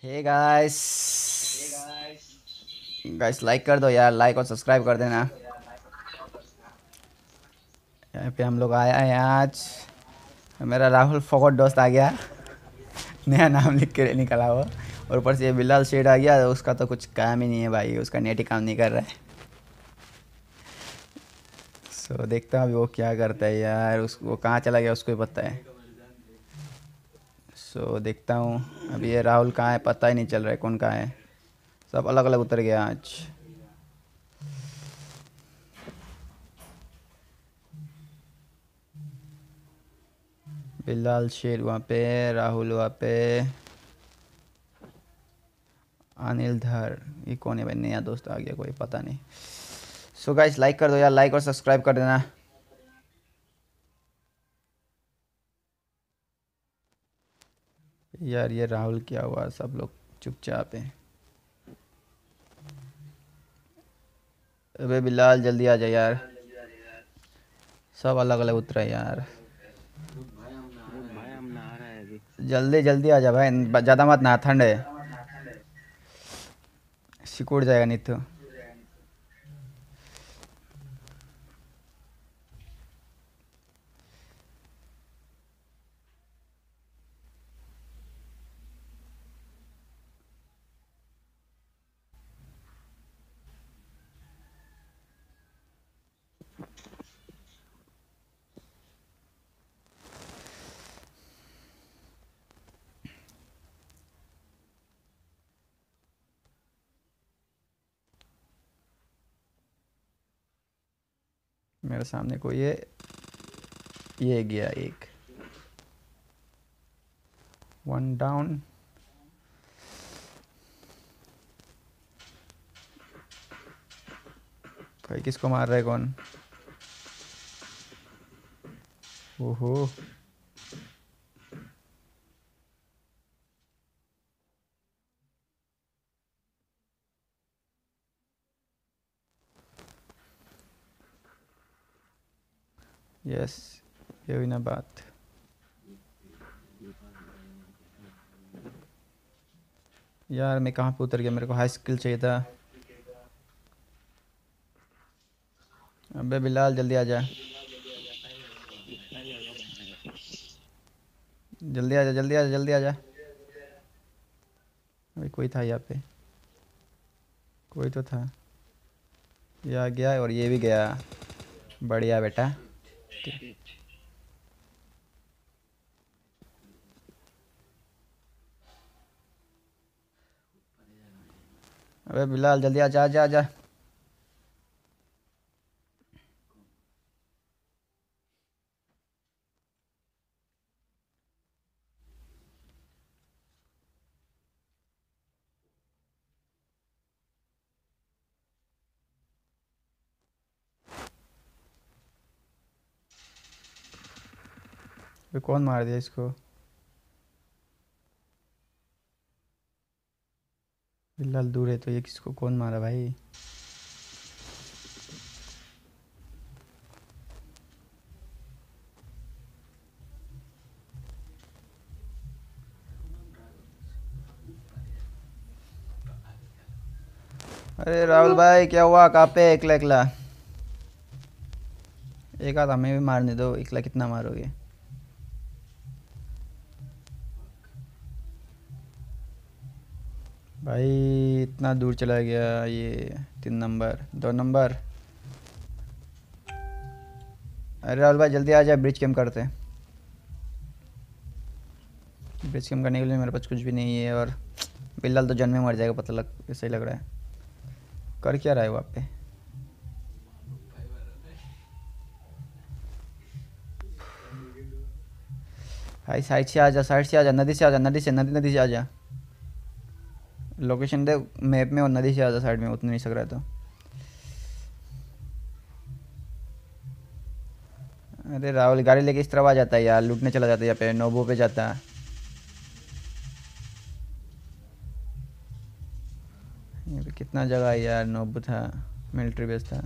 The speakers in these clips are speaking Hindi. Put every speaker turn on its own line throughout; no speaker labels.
हे गाइस गाइस लाइक कर दो यार, लाइक और सब्सक्राइब कर देना। यहाँ पे हम लोग आया है आज। मेरा राहुल फोगट दोस्त आ गया। नया नाम लिख के निकला वो। और ऊपर से ये बिल्लाल शेड आ गया, उसका तो कुछ काम ही नहीं है भाई, उसका नेट ही काम नहीं कर रहा है। सो देखता हूँ अभी वो क्या करता है यार, वो कहाँ चला गया उसको ही पता है। सो देखता हूँ अभी ये राहुल कहाँ है, पता ही नहीं चल रहा है कौन कहाँ है। सब अलग अलग उतर गया आज। बिल्लाल शेर वहाँ पे, राहुल वहाँ पे, अनिल धर। ये कौन है भाई, नया दोस्त आ गया कोई, पता नहीं। सो गाइस लाइक कर दो यार, लाइक और सब्सक्राइब कर देना। यार ये राहुल क्या हुआ, सब लोग चुपचाप हैं। अबे बिल्लाल जल्दी आ जा यार, सब अलग अलग उतरे यार।
भाई हम नहा रहे हैं अभी।
जल्दी जल्दी आ जा भाई, ज़्यादा मत ना, ठंड है, सिकुड़ जाएगा नहीं तो। मेरे सामने कोई है, ये गया एक। One down. भाई किसको मार रहा है कौन? ओहो। यस, ये हुई ना बात। यार मैं कहाँ पे उतर गया, मेरे को हाई स्किल चाहिए था। अबे बिलाल जल्दी आ जा, जल्दी आ जा, जल्दी आ जा, जल्दी आ जा। अभी कोई था यहाँ पे, कोई तो था। ये आ गया और ये भी गया। बढ़िया बेटा। अबे बिलाल जल्दी आ जा, आ जा, आ जा। अबे कौन मार दिया इसको? बिल्लाल दूर है तो ये किसको कौन मारा भाई? अरे राहुल भाई क्या हुआ, कहाँ पे एकला एकला? एक आध हमें भी मारने दो, एकला कितना मारोगे? भाई इतना दूर चला गया ये। 3 नंबर, 2 नंबर। अरे राहुल भाई जल्दी आ जाए, ब्रिज कैम करते हैं। ब्रिज कैम करने के लिए मेरे पास कुछ भी नहीं है, और बिल्लाल तो जन्म में मर जाएगा, पता लग ऐसा ही लग रहा है। कर क्या रहा है वहाँ पे? भाई साइड से आ जा, साइड से आ जा, नदी से आ जा, नदी से, नदी नदी से आ जा। लोकेशन दे मैप में, और नदी से आ जा साइड में, उतना नहीं सक रहा है तो। अरे राहुल गाड़ी लेके इस तरफ आ जाता है यार, लूटने चला जाता है यहाँ पे, नोबो पे जाता है। यहाँ पे कितना जगह है यार, नोबो था, मिलिट्री बेस था।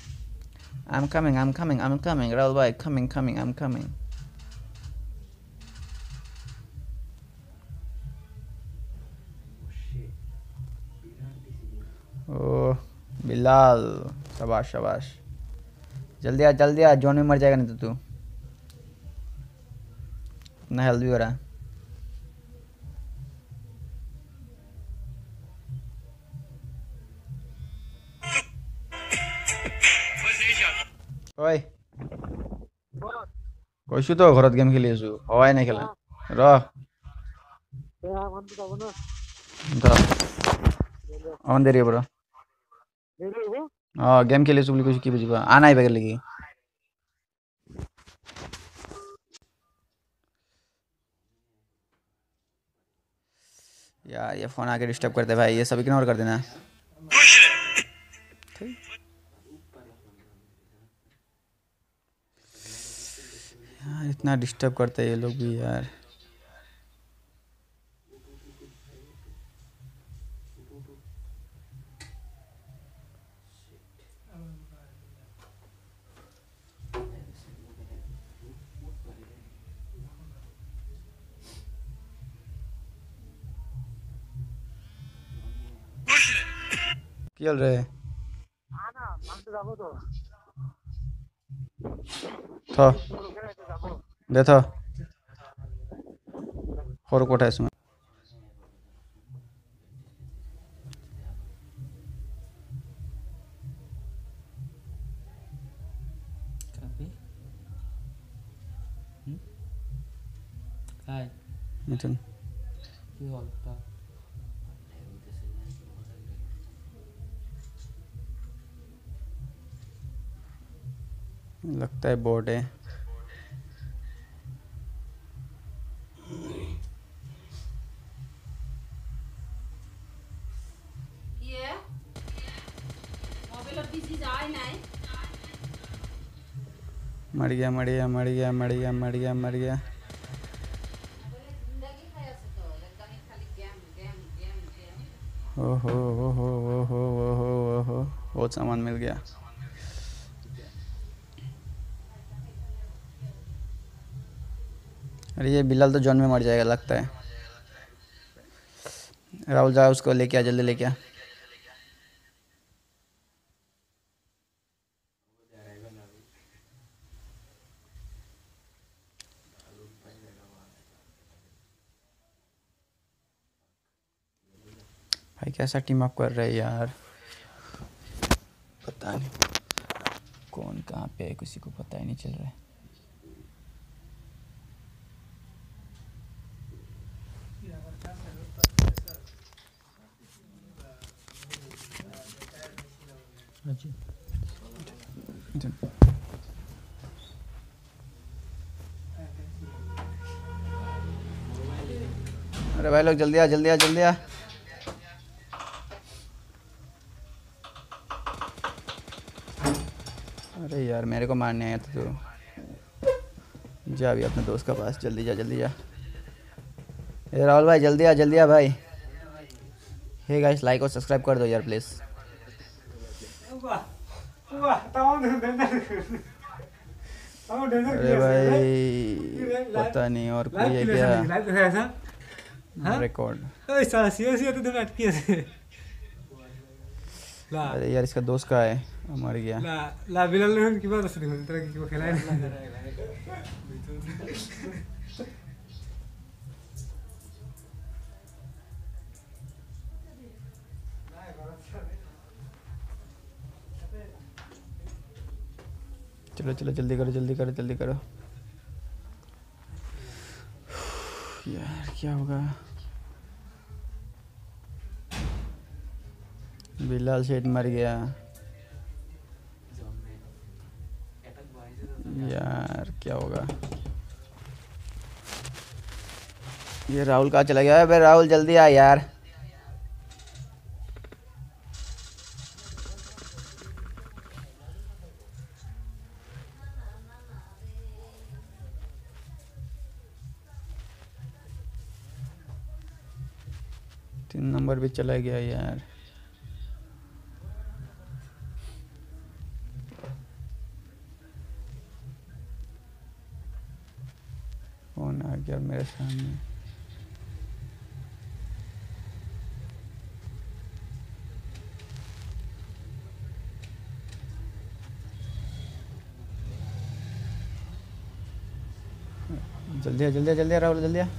I'm coming, I'm coming, I'm coming, Rahul भाई, coming, coming, I'm coming। ओह बिल्लाल, शाबाश शाबाश। जल्दी आ, जोन में मर जाएगा नहीं तो तू। इतना हेल्थ भी हो रहा है। ओए কৈছো তো ঘৰত গেম খেলি আছো, হৱাই নাই খেলা। ৰ অন দেৰি হ'ব ৰ। গেম খেলি আছো বুলি কৈছো, কি বুজি পা আ নাই বেগে লাগি। यार ये फोन आके डिस्टर्ब करते भाई, ये सब इग्नोर कर देना। यार इतना डिस्टर्ब करते हैं ये लोग भी यार। কি হল রে? থ দে থ সৰু কোঠাই আছো মই। মিথুন लगता है बोर्ड है। मर गया मर गया मर गया मर गया मर गया मर गया। ओहो ओहो ओहो ओहो ओहो बहुत सामान मिल गया। अरे ये बिल्लाल तो जॉन में मर जाएगा लगता है। राहुल जा उसको लेके आ, जल्दी लेके आ। भाई कैसा टीम अप कर रहे हैं यार, पता नहीं कौन कहाँ पे है, किसी को पता ही नहीं चल रहा है। अरे भाई लोग जल्दी आ जल्दी आ जल्दी आ। अरे यार मेरे को मारने आया था तू, जा भी अपने दोस्त के पास, जल्दी जा जल्दी जा। ए राहुल भाई जल्दी आ भाई। हे गाइस लाइक और सब्सक्राइब कर दो यार प्लीज़। अरे भाई पता नहीं और कोई है क्या रिकॉर्ड। अरे यार इसका दोस्त का है, मर गया। चलो चलो जल्दी करो जल्दी करो जल्दी करो। यार क्या होगा? बिल्लाल शेठ मर गया यार, क्या होगा? ये राहुल कहाँ चला गया है? भाई राहुल जल्दी आ यार। तीन नंबर भी चला गया यार। कौन आ गया मेरे सामने? जल्दी आ, जल्दी आ, जल्दी आ, राहुल जल्दी आ।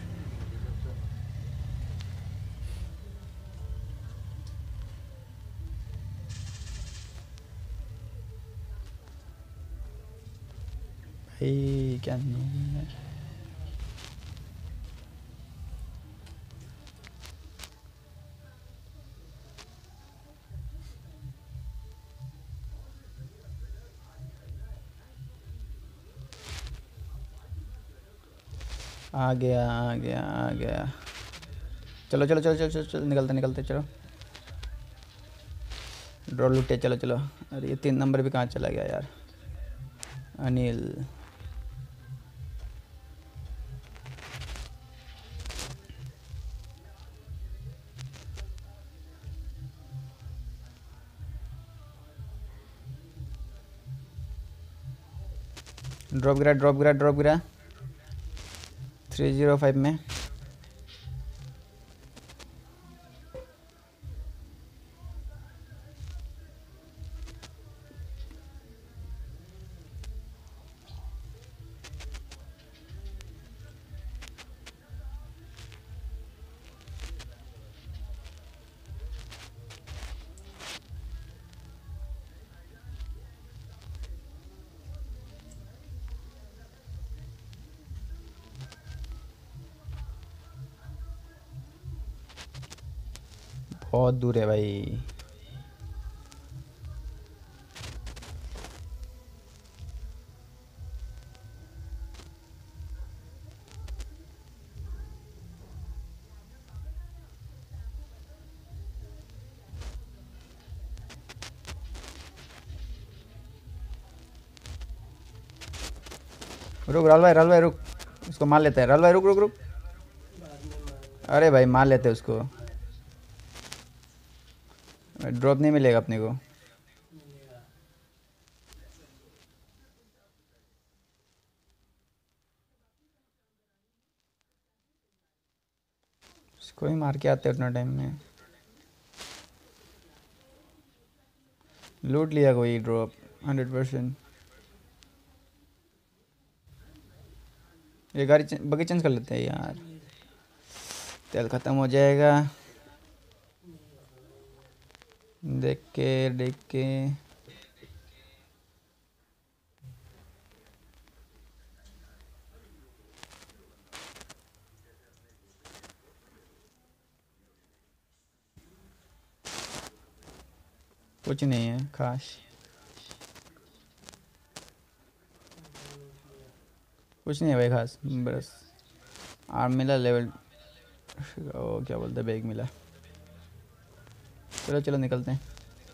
भाई क्या नहीं है। आ गया आ गया आ गया। चलो चलो चलो चलो चलो चलो, निकलते निकलते चलो। ड्रॉ लुटे, चलो चलो। अरे ये 3 नंबर भी कहाँ चला गया यार। अनिल। ड्रॉप गिरा ड्रॉप गिरा ड्रॉप गिरा 305 में। बहुत दूर है भाई। रुक राहुल भाई रुक। उसको मार लेते हैं राहुल भाई, रुक रुक रुक। अरे भाई मार लेते हैं उसको। ड्रॉप नहीं मिलेगा अपने को। उसको ही मार के आते हैं उतना टाइम में। लूट लिया कोई ड्रॉप 100%। ये गाड़ी बगी चेंज कर लेते हैं यार, तेल ख़त्म हो जाएगा। देख के देख के। कुछ नहीं है खास। कुछ नहीं है भाई खास, बस आर्म मिला लेवल। ओ क्या बोलते हैं, बैग मिला। चलो चलो निकलते हैं।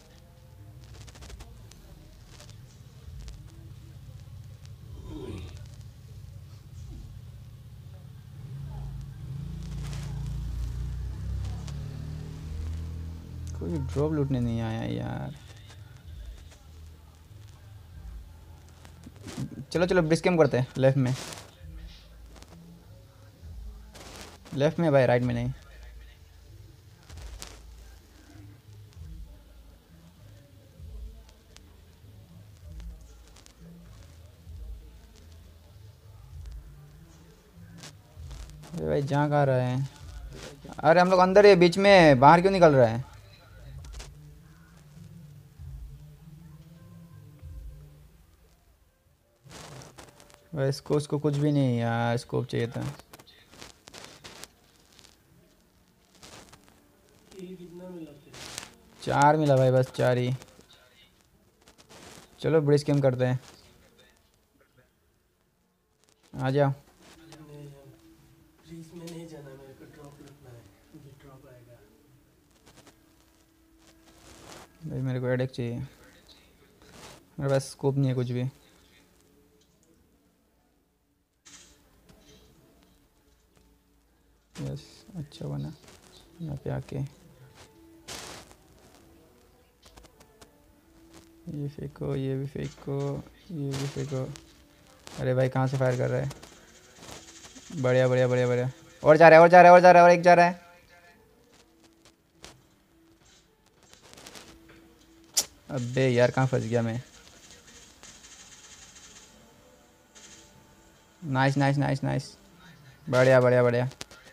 कोई ड्रॉप लूटने नहीं आया यार। चलो चलो ब्रिज कैम करते हैं लेफ्ट में। लेफ्ट में भाई, राइट में नहीं। अरे भाई जहाँ कहाँ रहे हैं। अरे हम लोग अंदर है, बीच में बाहर क्यों निकल रहे हैं। भाई इसको कुछ भी नहीं यार, स्कोप चाहिए था।
कितना मिला तेरे?
4 मिला भाई, बस 4 ही। चलो ब्रिज कैम करते हैं, आ जाओ।
नहीं जाना, प्लीज में नहीं जाना, मेरे को ड्रॉप लुटना है, मुझे ड्रॉप आएगा।
भाई मेरे को एडेक चाहिए, मेरे पास स्कोप नहीं है कुछ भी। यस अच्छा बना। यहाँ पे आके ये फेंको, ये भी फेंको, ये भी फेंको। अरे भाई कहाँ से फायर कर रहा है। बढ़िया बढ़िया बढ़िया बढ़िया। और जा रहा है और जा रहा है और जा रहा है और एक जा रहा है। अबे यार कहाँ फंस गया मैं। नाइस नाइस नाइस नाइस, बढ़िया बढ़िया बढ़िया।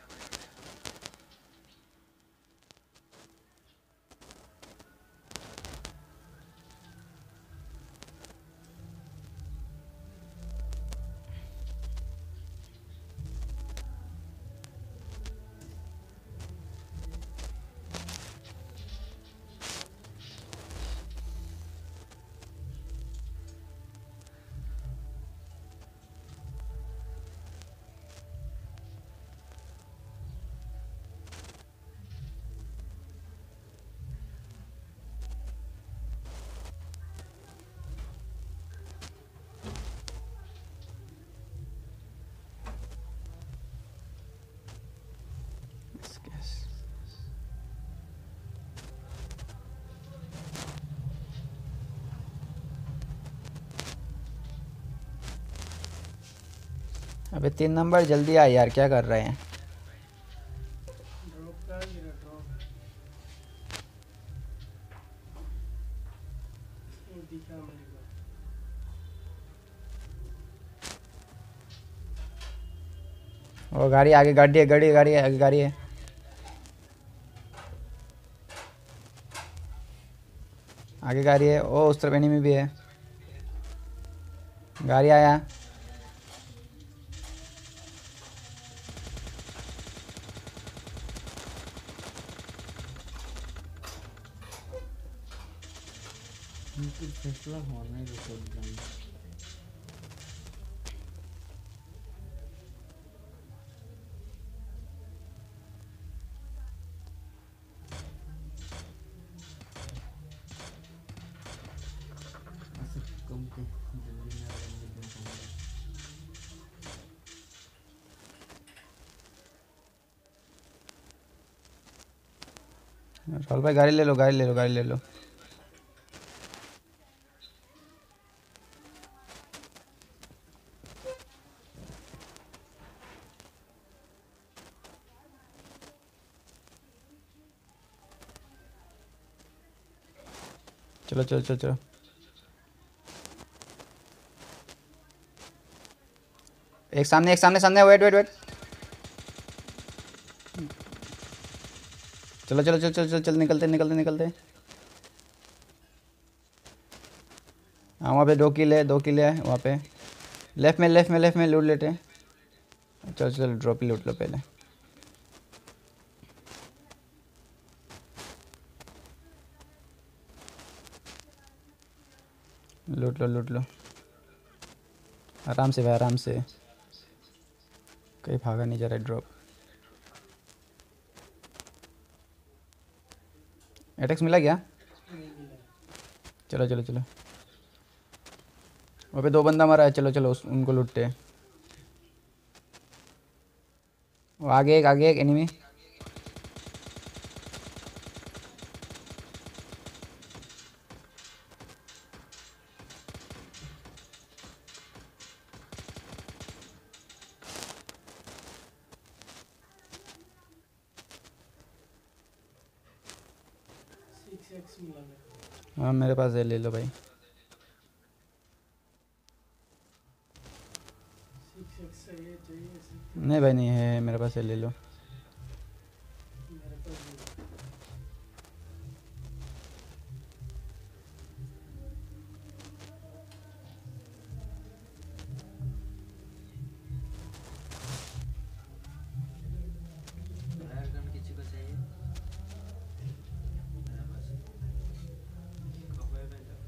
अबे 3 नंबर जल्दी आ यार, क्या कर रहे हैं?
ड्रॉप कहाँ गिरा ड्रॉप? वो दिखा मेरे को।
वो गाड़ी आगे, गाड़ी है, गाड़ी गाड़ी है, आगे गाड़ी है। आगे गाड़ी है, ओ उस तरफ एनिमी भी है। गाड़ी आया।
फैसला होना है तो कम के जल्दी में
राहुल भाई गाड़ी ले लो, गाड़ी ले लो, गाड़ी ले लो। चलो चलो चलो चलो। एक सामने, एक सामने, सामने, वेट वेट वेट। चलो चलो चलो चलो चलो चलो, निकलते निकलते निकलते। हाँ वहाँ पे 2 किल है, 2 किल है वहाँ पे। लेफ्ट में, लेफ्ट में, लेफ्ट में लूट लेते हैं। चलो चलो, ड्रॉप ही लूट लो पहले। लूट लो लूट लो, आराम से भाई, आराम से। कहीं भागा नहीं जा रहा है ड्रॉप। एटेक्स मिला क्या?
नहीं मिला।
चलो चलो चलो। वहाँ पे 2 बंदा मारा है, चलो चलो उनको लूटते हैं। वो आगे एक एनिमी।
सिक्स एक्स मिला मेरे को।
हाँ मेरे पास है, ले लो भाई।
6x चाहिए चाहिए 6x।
नहीं भाई नहीं है मेरे पास है, ले लो।
मेरे पास भी है।
फायर गन किसी को चाहिए? मेरे पास कवर में जाओ।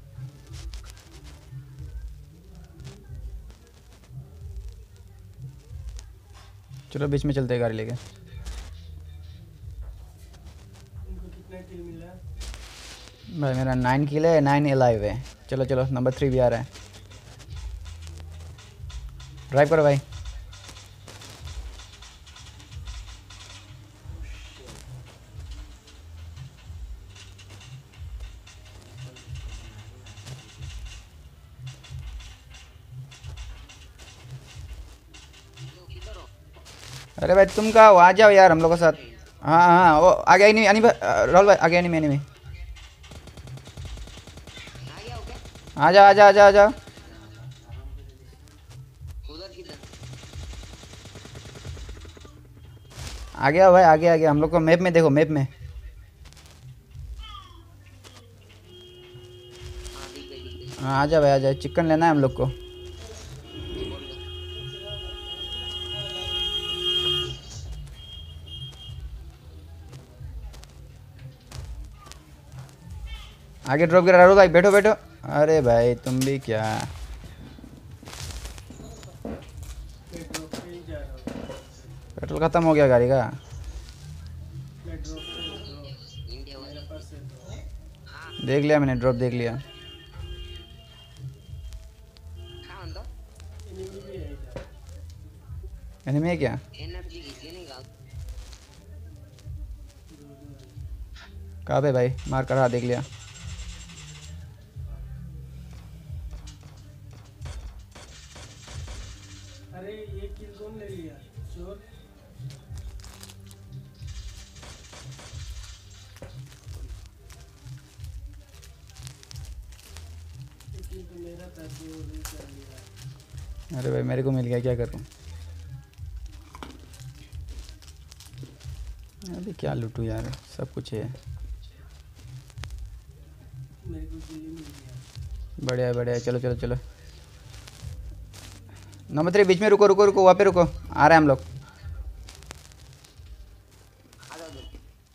चलो बीच में चलते हैं गाड़ी लेके।
उनको कितना किल मिला?
भाई मेरा 9 किल है, 9 अलाइव है। चलो चलो, नंबर 3 भी आ रहा है। ड्राइव करो भाई। अरे भाई तुम कहाँ हो? आ जाओ यार हम लोग के साथ। हाँ हाँ, वो आगे नहीं अनी राहुल भाई, आगे नहीं नहीं। आ जाओ आ जाओ आ जाओ आ जाओ।
उधर किधर?
आ गया भाई, आगे आगे हम लोग को मैप में देखो, मैप में।
हाँ दिख गई।
हाँ आजा भाई आजा, चिकन लेना है हम लोग को।
बोल दो।
आगे ड्रॉप गिरा राहुल भाई, बैठो बैठो। अरे भाई तुम भी क्या।
मैं ड्रॉप पे ही जा रहा हूँ।
पेट्रोल खत्म हो गया गाड़ी का।
मैं ड्रॉप पे हूँ, ड्रॉप
इंडिया वाले।
मेरे पास है ड्रॉप।
हाँ
देख लिया मैंने, ड्रॉप देख लिया।
हाँ तो
एनिमी भी है इधर।
एनिमी है क्या?
एनर्जी किसी नहीं गा।
कहाँ पे भाई? मार कर, हाँ देख लिया।
अरे ये किल कौन ले लिया? चोर। ये किल तो मेरा था, चोर ने कर लिया।
अरे भाई मेरे को मिल गया, क्या करूँ? अभी क्या लूटूँ यार, सब कुछ है।
मेरे को किल मिल गया।
बढ़िया है, बढ़िया है, चलो चलो चलो। नंबर 3 बीच में रुको रुको रुको, वहाँ पे रुको, आ रहे हैं हम लोग।
आ जाओ जल्दी।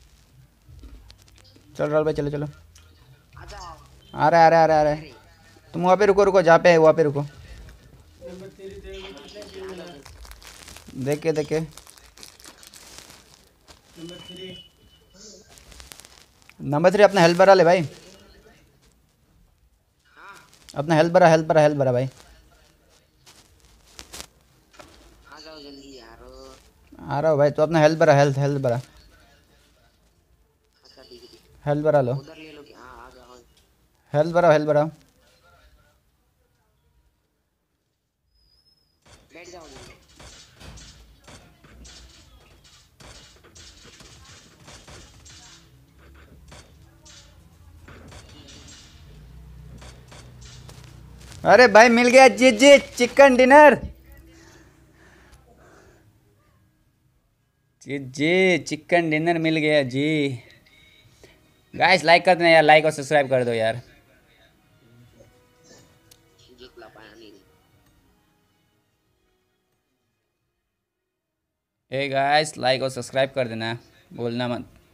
चल राहुल भाई चलो चलो।
आ जाओ।
आ रहा है आ रहा है आ रहा है आ रहा है। तुम वहाँ पे रुको रुको, जहाँ पे है वहाँ पे रुको।
नंबर तेरी तेरे को कितने किल मिला?
देख के देख के।
नंबर 3।
नंबर 3 अपना हेल्थ भरा ले भाई,
हाँ
अपना हेल्थ भरा, हेल्थ भरा, हेल्थ भरा भाई।
आ जाओ जल्दी यार।
आ रहा हो भाई, तो अपना हेल्थ भरा, हेल्थ हेल्थ भरा,
अच्छा ठीक है।
हेल्थ भरा लो।
उधर ले लो क्या? हाँ आ जाओ।
हेल्थ भरा, हेल्थ भरा।
बैठ जाओ जल्दी।
अरे भाई मिल गया जी जी, चिकन डिनर। जी जी, चिकन डिनर मिल गया जी। गाइस लाइक कर देना यार, लाइक और सब्सक्राइब कर दो यार।
जितना पाया नहीं।
ए गाइस लाइक और सब्सक्राइब कर देना, बोलना मत।